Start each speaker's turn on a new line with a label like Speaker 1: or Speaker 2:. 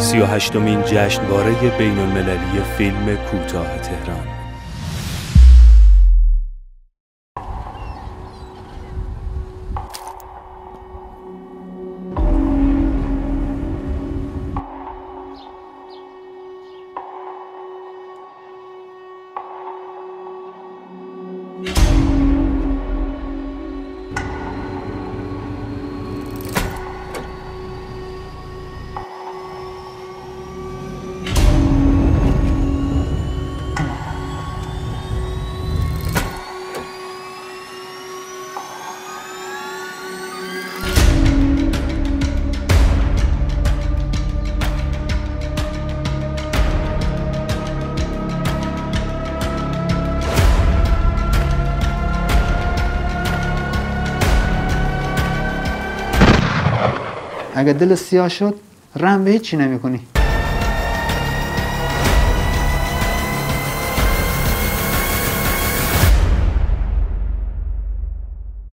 Speaker 1: 38مین جشنواره بین‌المللی فیلم کوتاه تهران.
Speaker 2: اگه دل سیاه شد رحم به هیچی نمی کنی.